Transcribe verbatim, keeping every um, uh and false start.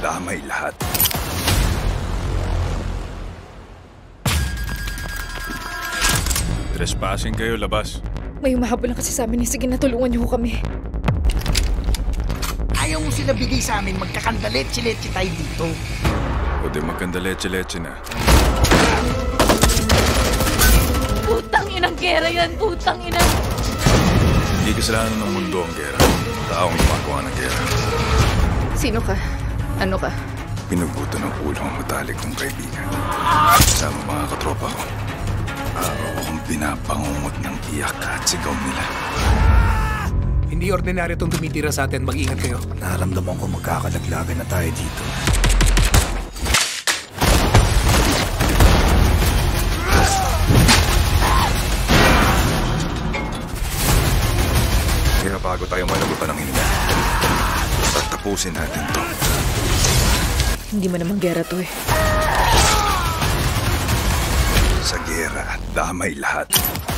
damay lahat. Trespassing kayo, labas. May umahabol lang kasi sa amin. Sige, natulungan niyo kami. Ayaw mo sila bigay sa amin, magkakandaletsi-letsi tayo dito. O di magkandaletsi-letsi na. Putang inang gera yan, putang ina. Hindi kasalanan ng mundo ang gera. Taong gumagawa ng gera. Sino ka? Ano ka? Pinuguto ng ulo ang matalik kong kaibigan. Kasama mga katropa ko. Araw akong pinapangungot ng iyak at sigaw nila. Hindi ordinaryo itong tumitira sa atin. Mag-ingat kayo. Naramdaman ko magkakalaglagan na tayo dito. Kaya bago tayo malagutan ng hininga, tatapusin natin to. Hindi mo naman gera to eh. Sa gera, damay lahat.